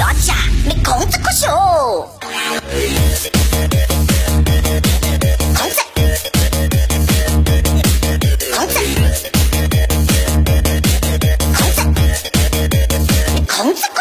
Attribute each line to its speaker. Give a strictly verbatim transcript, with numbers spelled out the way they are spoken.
Speaker 1: 大家，你控制可秀。控制，控制，控制，你控制。